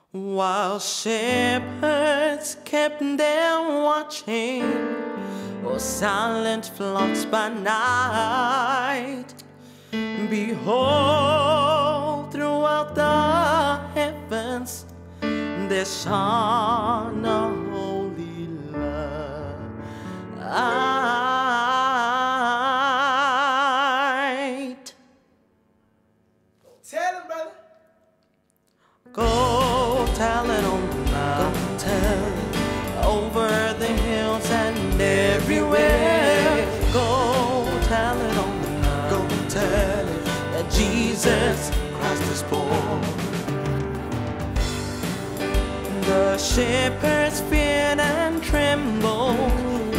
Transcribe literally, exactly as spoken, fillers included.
While shepherds kept them watching, or silent flocks by night, behold, throughout the heavens there shone a holy light. Tell him, brother. Go tell it on the mountain, tell it over the hills and everywhere. Go tell it on the mountain, go tell it that Jesus Christ is born. The shepherds feared and trembled